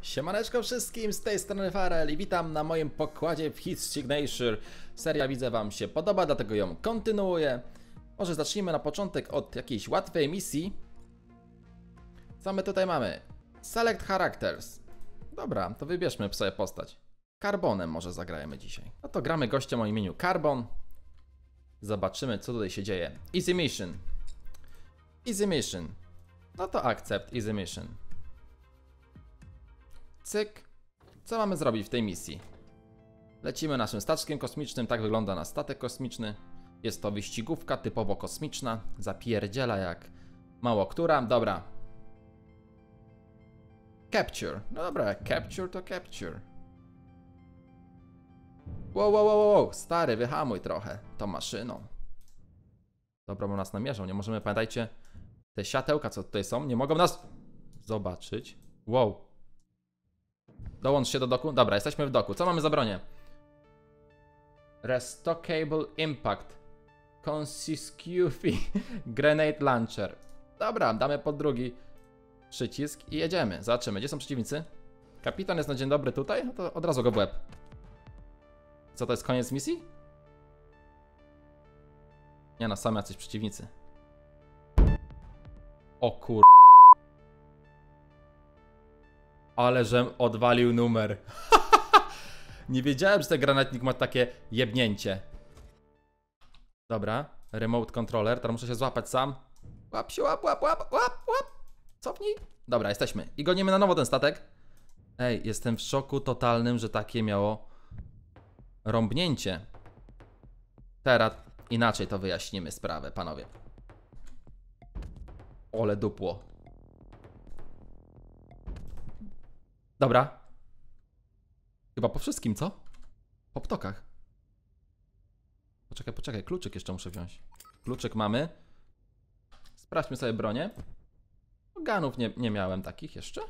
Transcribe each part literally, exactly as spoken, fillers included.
Siemaneczko wszystkim, z tej strony Farel i witam na moim pokładzie w Hit Signature. Seria widzę wam się podoba, dlatego ją kontynuuję. Może zacznijmy na początek od jakiejś łatwej misji. Co my tutaj mamy? Select Characters. Dobra, to wybierzmy sobie postać. Carbonem może zagrajemy dzisiaj. No to gramy gościem o imieniu Carbon. Zobaczymy, co tutaj się dzieje. Easy Mission. Easy Mission. No to accept Easy Mission. Cyk. Co mamy zrobić w tej misji? Lecimy naszym statkiem kosmicznym, tak wygląda nasz statek kosmiczny. Jest to wyścigówka typowo kosmiczna. Zapierdziela jak mało która. Dobra. Capture. No dobra, capture to capture. Wow, wow, wow, wow, stary, wyhamuj trochę tą maszyną. Dobra, bo nas namierzą. Nie możemy, pamiętajcie, te światełka, co tutaj są, nie mogą nas zobaczyć. Wow. Dołącz się do doku. Dobra, jesteśmy w doku. Co mamy za bronię? Restocable Impact. Consiscufi. Grenade Launcher. Dobra, damy pod drugi przycisk i jedziemy. Zobaczymy, gdzie są przeciwnicy. Kapitan jest na dzień dobry tutaj, no to od razu go w łeb. Co, to jest koniec misji? Nie no, same jacyś przeciwnicy. O kur... Ale żem odwalił numer. Nie wiedziałem, że ten granatnik ma takie jebnięcie. Dobra, remote controller, teraz muszę się złapać sam. Łap się, łap, łap, łap, łap, łap. Cofnij. Dobra, jesteśmy. I gonimy na nowo ten statek. Ej, jestem w szoku totalnym, że takie miało rąbnięcie. Teraz inaczej to wyjaśnimy sprawę, panowie. Ole dupło. Dobra. Chyba po wszystkim, co? Po ptokach. Poczekaj, poczekaj, kluczyk jeszcze muszę wziąć. Kluczyk mamy. Sprawdźmy sobie bronię. Gunów nie, nie miałem takich jeszcze.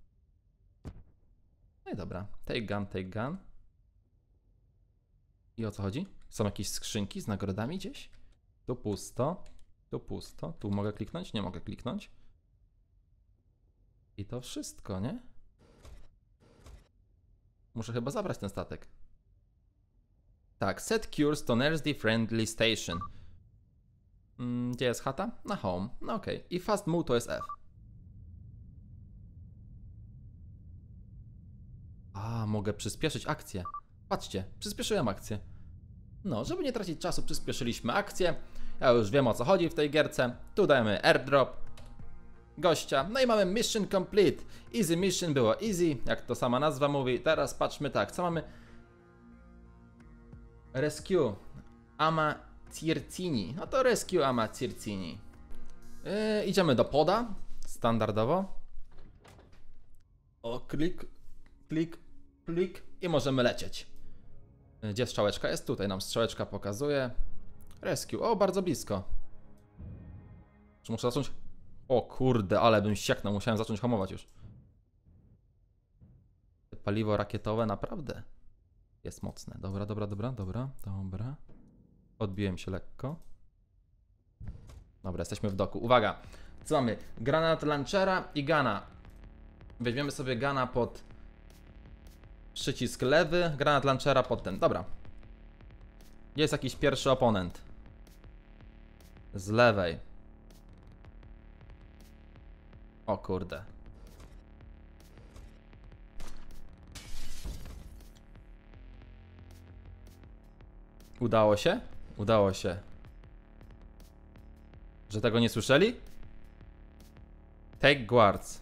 No i dobra. Take gun, take gun. I o co chodzi? Są jakieś skrzynki z nagrodami gdzieś? Tu pusto. Tu pusto. Tu mogę kliknąć? Nie mogę kliknąć. I to wszystko, nie? Muszę chyba zabrać ten statek. Tak, set cures to Nersdy Friendly Station. Mm, gdzie jest chata? Na home. No okej. Okay. I fast move to jest F. A, mogę przyspieszyć akcję. Patrzcie, przyspieszyłem akcję. No, żeby nie tracić czasu, przyspieszyliśmy akcję. Ja już wiem, o co chodzi w tej gierce. Tu dajemy airdrop gościa. No i mamy mission complete. Easy mission było easy, jak to sama nazwa mówi. Teraz patrzmy tak, co mamy? Rescue Ama Circini. No to rescue Ama Circini. Yy, idziemy do poda. Standardowo. O, klik, klik, klik i możemy lecieć. Gdzie strzałeczka jest? Tutaj nam strzałeczka pokazuje. Rescue. O, bardzo blisko. Czy muszę zacząć? O kurde, ale bym sieknął. Musiałem zacząć hamować już. Paliwo rakietowe naprawdę jest mocne. Dobra, dobra, dobra, dobra, dobra. Odbiłem się lekko. Dobra, jesteśmy w doku. Uwaga. Co mamy? Granat launchera i gana. Weźmiemy sobie gana pod przycisk lewy, granat launchera pod ten. Dobra. Jest jakiś pierwszy oponent. Z lewej. O kurde. Udało się? Udało się. Że tego nie słyszeli? Take guards.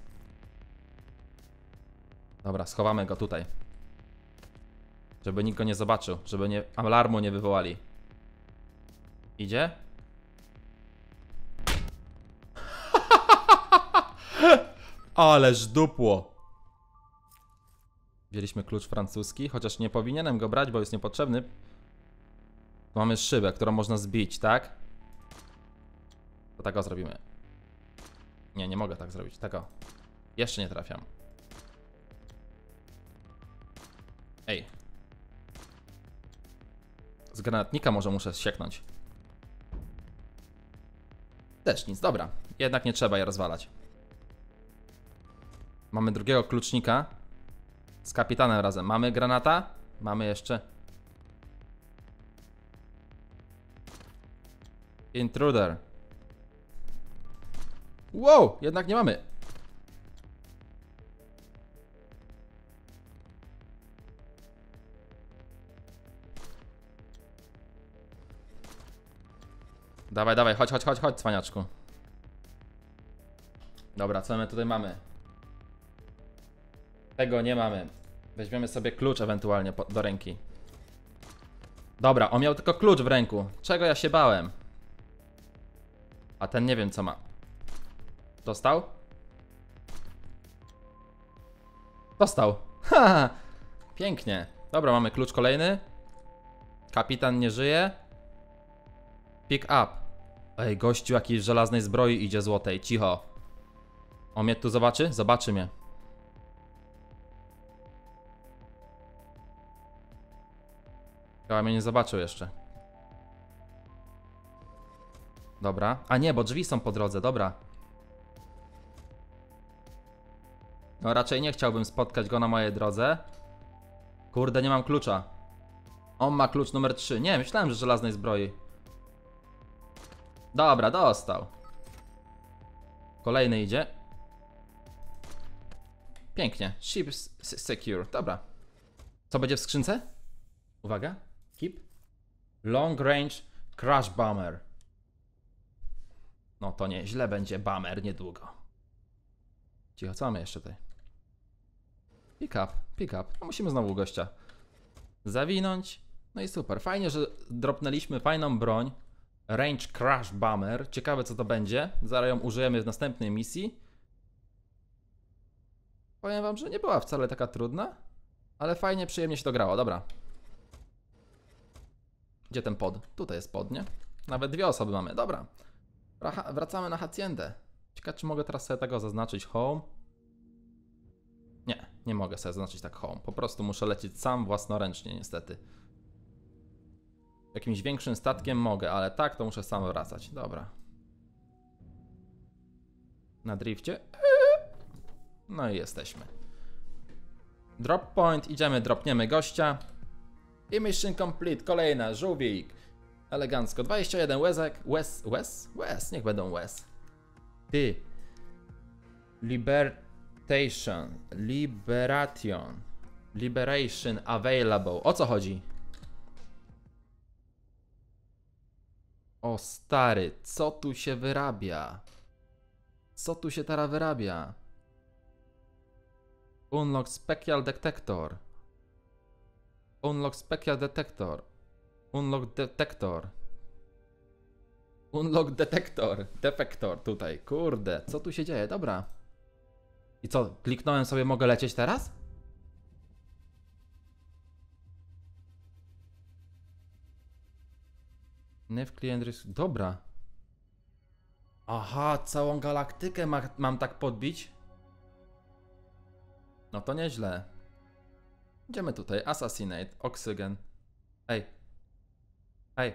Dobra, schowamy go tutaj. Żeby nikt go nie zobaczył, żeby nie, alarmu nie wywołali. Idzie? Ależ dupło. Wzięliśmy klucz francuski, chociaż nie powinienem go brać, bo jest niepotrzebny. Mamy szybę, którą można zbić, tak? To tak go zrobimy. Nie, nie mogę tak zrobić, tego. Jeszcze nie trafiam. Ej. Z granatnika może muszę sieknąć. Też nic, dobra. Jednak nie trzeba je rozwalać. Mamy drugiego klucznika. Z kapitanem razem. Mamy granata? Mamy jeszcze. Intruder. Wow, jednak nie mamy. Dawaj, dawaj, chodź, chodź, chodź, chodź, cwaniaczku. Dobra, co my tutaj mamy? Tego nie mamy. Weźmiemy sobie klucz ewentualnie po, do ręki. Dobra, on miał tylko klucz w ręku. Czego ja się bałem? A ten nie wiem co ma. Dostał? Dostał. Haha. Pięknie. Dobra, mamy klucz kolejny. Kapitan nie żyje. Pick up. Ej, gościu jakiejś żelaznej zbroi idzie złotej. Cicho. On mnie tu zobaczy? Zobaczy mnie. Chyba mnie nie zobaczył jeszcze. Dobra. A nie, bo drzwi są po drodze, dobra. No raczej nie chciałbym spotkać go na mojej drodze. Kurde, nie mam klucza. On ma klucz numer trzy. Nie, myślałem, że żelaznej zbroi. Dobra, dostał. Kolejny idzie. Pięknie. Ship secure. Dobra. Co będzie w skrzynce? Uwaga. Keep. Long range crash bomber. No to nie, źle będzie bomber niedługo. Cicho, co mamy jeszcze tutaj? Pick up, pick up. No musimy znowu gościa zawinąć. No i super. Fajnie, że dropnęliśmy fajną broń. Range crash bomber. Ciekawe co to będzie. Zaraz ją użyjemy w następnej misji. Powiem wam, że nie była wcale taka trudna. Ale fajnie, przyjemnie się to grało. Dobra. Gdzie ten pod? Tutaj jest pod, nie? Nawet dwie osoby mamy. Dobra. Wracamy na haciendę. Ciekawe, czy mogę teraz sobie tego zaznaczyć home? Nie, nie mogę sobie zaznaczyć tak home. Po prostu muszę lecieć sam własnoręcznie, niestety. Jakimś większym statkiem mogę, ale tak to muszę sam wracać. Dobra. Na drifcie. No i jesteśmy. Drop point, idziemy, dropniemy gościa. I mission complete, kolejna, żółwik. Elegancko, dwadzieścia jeden łezek. Łez, łez? Łez, niech będą łez. Ty. Libertation. Liberation. Liberation available. O co chodzi? O stary, co tu się wyrabia? Co tu się teraz wyrabia? Unlock special detector. Unlock special detector. Unlock detector. Unlock detector. Defektor tutaj. Kurde, co tu się dzieje? Dobra. I co? Kliknąłem sobie, mogę lecieć teraz? Nev client risk. Dobra. Aha, całą galaktykę ma, mam tak podbić? No to nieźle. Idziemy tutaj. Assassinate. Oxygen. Ej. Ej.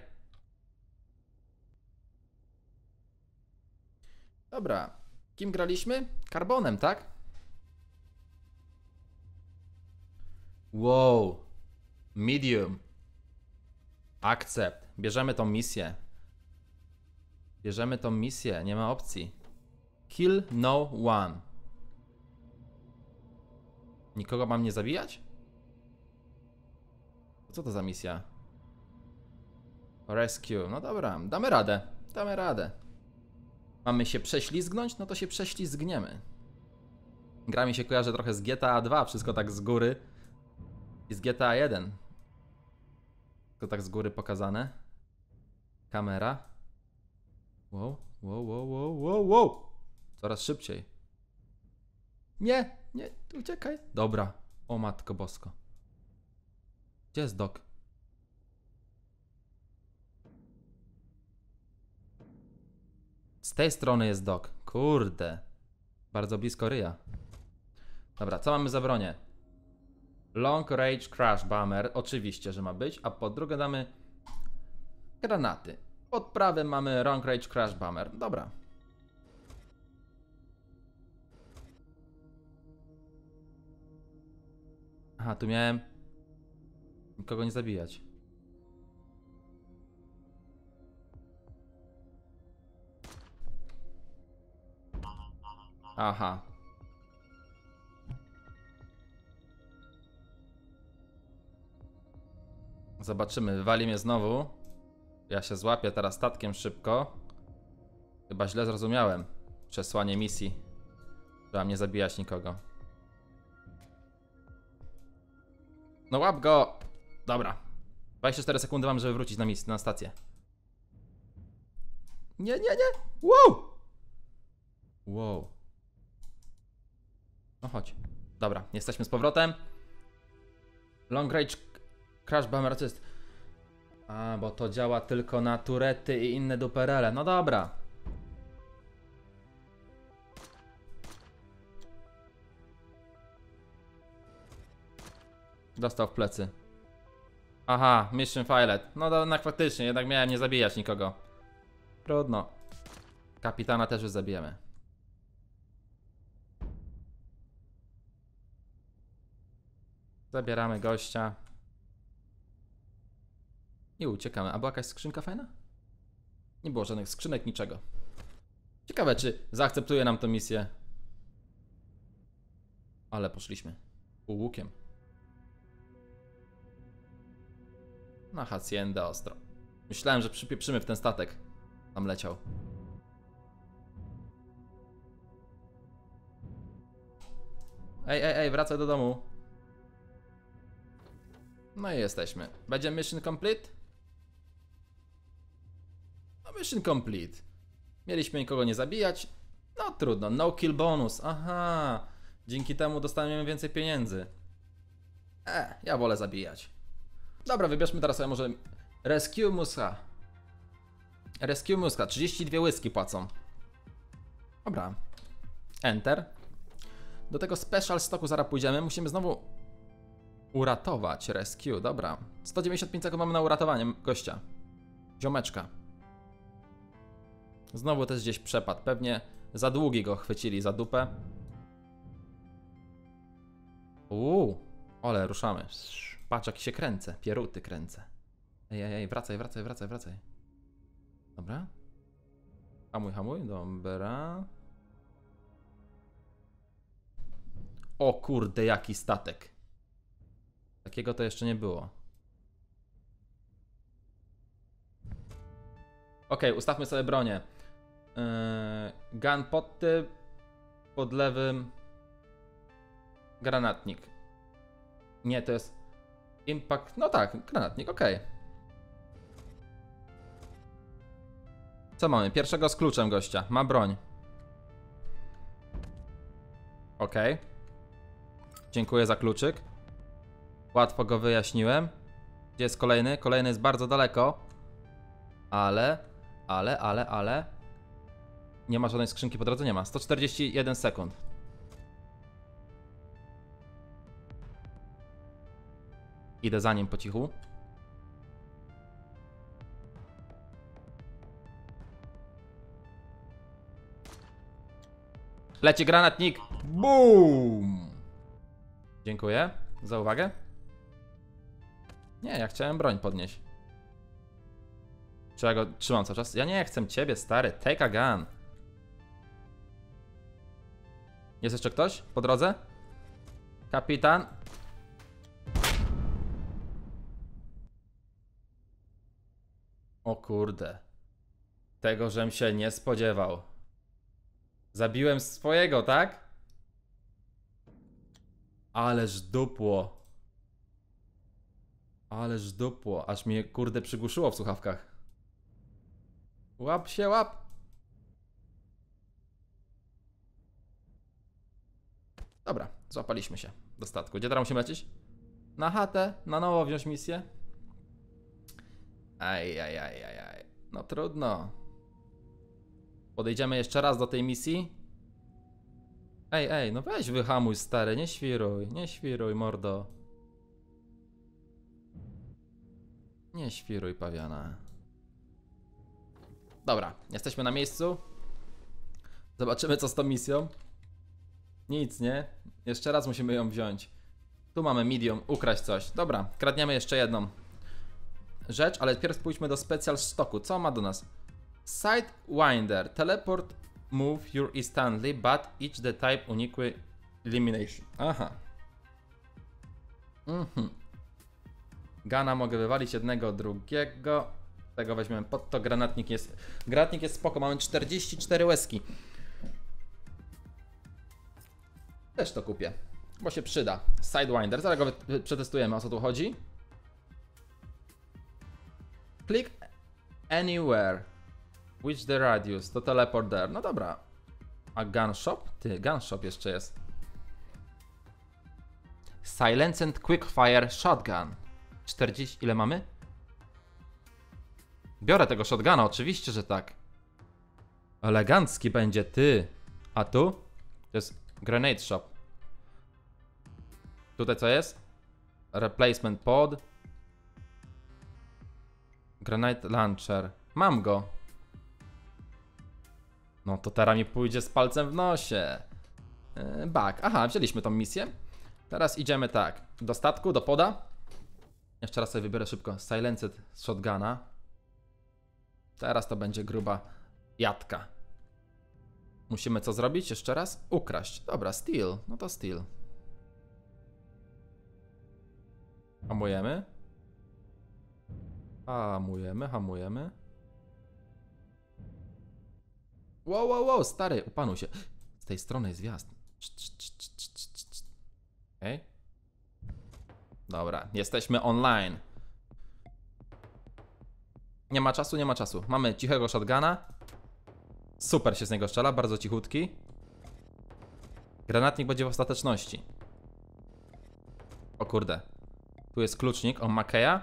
Dobra. Kim graliśmy? Karbonem, tak? Wow. Medium. Accept. Bierzemy tą misję. Bierzemy tą misję. Nie ma opcji. Kill no one. Nikogo mam nie zabijać? Co to za misja? Rescue. No dobra, damy radę. Damy radę. Mamy się prześlizgnąć? No to się prześlizgniemy. Gra mi się kojarzy trochę z G T A dwa, wszystko tak z góry. I z G T A jeden. To tak z góry pokazane. Kamera. Wow, wow, wow, wow, wow, wow. Coraz szybciej. Nie, nie, uciekaj. Dobra. O matko bosko. Gdzie jest Doc? Z tej strony jest Doc. Kurde. Bardzo blisko ryja. Dobra, co mamy za bronię? Long Range Crash Bomber. Oczywiście, że ma być. A po drugie damy granaty. Pod prawym mamy Long Range Crash Bomber. Dobra. Aha, tu miałem nikogo nie zabijać. Aha. Zobaczymy, wywali mnie znowu. Ja się złapię teraz statkiem szybko. Chyba źle zrozumiałem przesłanie misji. Trzeba nie zabijać nikogo. No łap go! Dobra. dwadzieścia cztery sekundy mam, żeby wrócić na misję, na stację. Nie, nie, nie! Wow! Wow. No chodź. Dobra, jesteśmy z powrotem. Long range crash bomber assist. A, bo to działa tylko na turety i inne duperele. No dobra. Dostał w plecy. Aha, mission failed. No to jednak faktycznie, jednak miałem nie zabijać nikogo. Trudno. Kapitana też już zabijemy. Zabieramy gościa. I uciekamy. A była jakaś skrzynka fajna? Nie było żadnych skrzynek, niczego. Ciekawe, czy zaakceptuje nam tę misję. Ale poszliśmy. Pół łukiem. Na haciendę ostro. Myślałem, że przypieprzymy w ten statek. Tam leciał. Ej, ej, ej, wracaj do domu. No i jesteśmy. Będzie mission complete? No mission complete. Mieliśmy nikogo nie zabijać. No trudno, no kill bonus. Aha. Dzięki temu dostaniemy więcej pieniędzy. E, ja wolę zabijać. Dobra, wybierzmy teraz sobie może Rescue Muska. Rescue Muska, trzydzieści dwie whisky płacą. Dobra. Enter. Do tego special stocku zaraz pójdziemy. Musimy znowu uratować rescue, dobra. sto dziewięćdziesiąt pięć sekund mamy na uratowanie gościa. Ziomeczka. Znowu też gdzieś przepadł. Pewnie za długi go chwycili za dupę. Uuu, ale ruszamy. Patrz, jak się kręcę. Pieruty kręcę. Ej, ej, ej, wracaj, wracaj, wracaj, wracaj. Dobra. Hamuj, hamuj, dobra. O kurde, jaki statek. Takiego to jeszcze nie było. Ok, ustawmy sobie bronię. Yy, gun pod tył, pod lewym granatnik. Nie, to jest impact. No tak, granatnik, ok. Co mamy? Pierwszego z kluczem gościa. Ma broń. Ok. Dziękuję za kluczyk. Łatwo go wyjaśniłem. Gdzie jest kolejny? Kolejny jest bardzo daleko. Ale, ale, ale, ale. Nie ma żadnej skrzynki po drodze, nie ma. sto czterdzieści jeden sekund. Idę za nim po cichu. Leci granatnik. Boom! Dziękuję za uwagę. Nie, ja chciałem broń podnieść. Czy ja go trzymam cały czas? Ja nie chcę ciebie, stary. Take a gun. Jest jeszcze ktoś po drodze? Kapitan. O kurde. Tego, żem się nie spodziewał. Zabiłem swojego, tak? Ależ dupło. Ależ dupło. Aż mnie kurde przygłuszyło w słuchawkach. Łap się, łap. Dobra, złapaliśmy się do statku. Gdzie teraz musimy lecieć? Na chatę, na nowo wziąć misję. Aj, aj, aj, aj, aj. No trudno. Podejdziemy jeszcze raz do tej misji. Ej, ej, no weź wyhamuj, stary, nie świruj, nie świruj, mordo. Nie świruj, pawiana. Dobra, jesteśmy na miejscu. Zobaczymy, co z tą misją. Nic, nie? Jeszcze raz musimy ją wziąć. Tu mamy medium, ukraść coś. Dobra, kradniemy jeszcze jedną rzecz, ale pierw pójdźmy do special stocku. Co ma do nas? Sidewinder, teleport, move your instantly, but each the type unique elimination. Aha. Mhm. Gana mogę wywalić jednego, drugiego. Tego weźmiemy pod to. Granatnik jest. Granatnik jest spoko. Mamy czterdzieści cztery łezki. Też to kupię, bo się przyda. Sidewinder. Zaraz go przetestujemy, o co tu chodzi. Click anywhere. Which the radius. To teleport there. No dobra. A gun shop? Ty, gun shop jeszcze jest. Silenced Quickfire Shotgun. czterdzieści. Ile mamy? Biorę tego shotguna, oczywiście, że tak. Elegancki będzie, ty. A tu? To jest Grenade Shop. Tutaj co jest? Replacement Pod. Grenade Launcher. Mam go. No to teraz mi pójdzie z palcem w nosie. Yy, back. Aha, wzięliśmy tą misję. Teraz idziemy tak. Do statku, do poda. Jeszcze raz sobie wybiorę szybko Silenced Shotguna. Teraz to będzie gruba jadka. Musimy co zrobić? Jeszcze raz? Ukraść. Dobra, steal. No to steal. Hamujemy. Hamujemy, hamujemy. Wow, wow, wow, stary, upanuj się. Z tej strony jest wjazd. Okej. Okay. Dobra, jesteśmy online. Nie ma czasu, nie ma czasu. Mamy cichego shotguna. Super się z niego strzela, bardzo cichutki. Granatnik będzie w ostateczności. O kurde. Tu jest klucznik, on ma keja.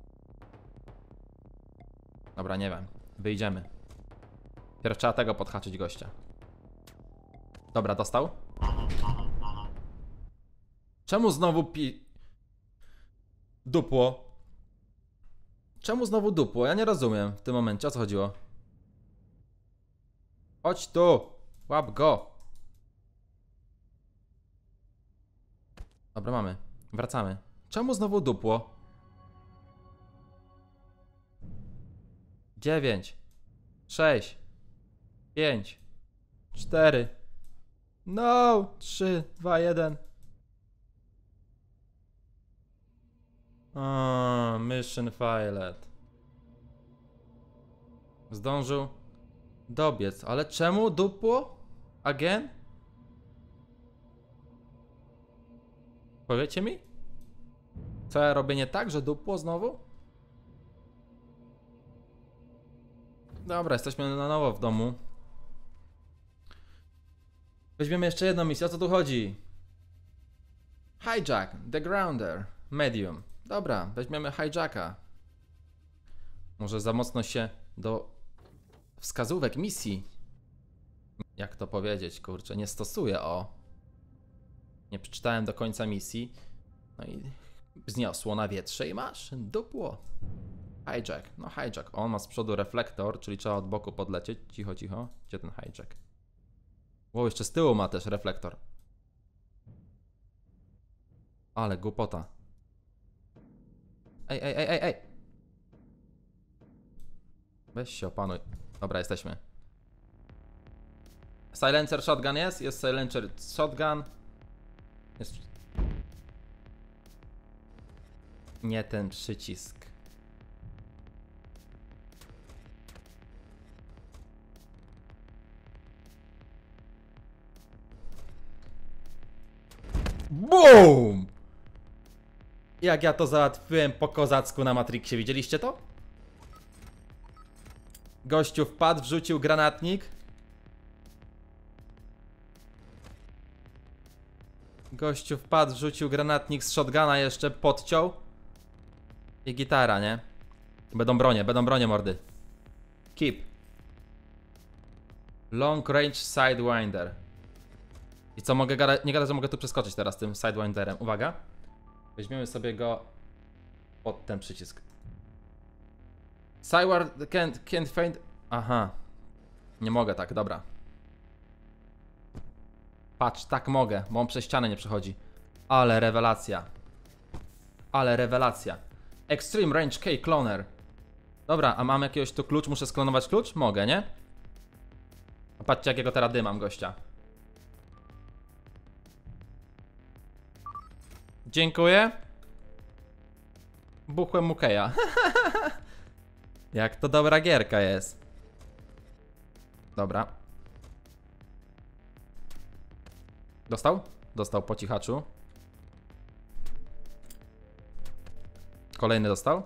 Dobra, nie wiem. Wyjdziemy. Pierw trzeba tego podhaczyć gościa. Dobra, dostał. Czemu znowu pi... Dupło? Czemu znowu dupło? Ja nie rozumiem w tym momencie, o co chodziło. Chodź tu! Łap go! Dobra, mamy. Wracamy. Czemu znowu dupło? dziewięć, sześć, pięć, cztery. No! trzy, dwa, jeden. O, mission failed. Zdążył dobiec, ale czemu dupło? Again? Powiecie mi? Co ja robię nie tak, że dupło znowu? Dobra, jesteśmy na nowo w domu. Weźmiemy jeszcze jedną misję, o co tu chodzi? Hijack, The Grounder, Medium. Dobra, weźmiemy hijacka. Może za mocno się do wskazówek misji, jak to powiedzieć, kurczę, nie stosuję, o. Nie przeczytałem do końca misji. No i zniosło na wietrze i masz dupło. Hijack, no hijack. On ma z przodu reflektor, czyli trzeba od boku podlecieć. Cicho, cicho. Gdzie ten hijack? Wow, jeszcze z tyłu ma też reflektor. Ale głupota. Ej, ej, ej, ej, ej. Weź się opanuj. Dobra, jesteśmy. Silencer shotgun jest? Jest silencer shotgun. Jest... Nie ten przycisk. BOOM! Jak ja to załatwiłem po kozacku na Matrixie, widzieliście to? Gościu wpadł, wrzucił granatnik. Gościu wpadł, wrzucił granatnik z shotguna, jeszcze podciął. I gitara, nie? Będą bronie, będą bronie, mordy. Keep. Long range sidewinder. I co, mogę gada nie gadać, że mogę tu przeskoczyć teraz tym sidewinderem. Uwaga. Weźmiemy sobie go pod ten przycisk. Sideward can't, can't find... Aha. Nie mogę tak, dobra. Patrz, tak mogę, bo on przez ścianę nie przechodzi. Ale rewelacja. Ale rewelacja. Extreme Range K Cloner. Dobra, a mam jakiegoś tu klucz? Muszę sklonować klucz? Mogę, nie? Patrzcie, jakiego teraz dymam, gościa. Dziękuję. Buchłem Mukeja. Jak to dobra gierka jest. Dobra. Dostał? Dostał po cichaczu. Kolejny dostał.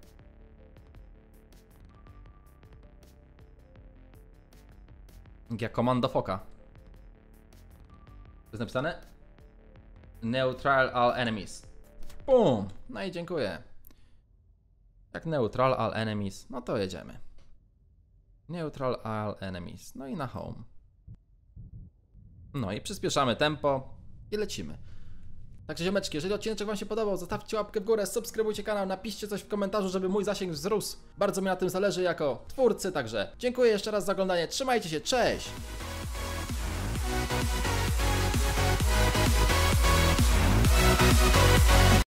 Jak komando foka. To jest napisane? Neutral all enemies. Boom! No i dziękuję. Jak neutral all enemies, no to jedziemy. Neutral all enemies. No i na home. No i przyspieszamy tempo i lecimy. Także ziomeczki, jeżeli odcinek wam się podobał, zostawcie łapkę w górę, subskrybujcie kanał, napiszcie coś w komentarzu, żeby mój zasięg wzrósł. Bardzo mi na tym zależy jako twórcy, także dziękuję jeszcze raz za oglądanie, trzymajcie się, cześć!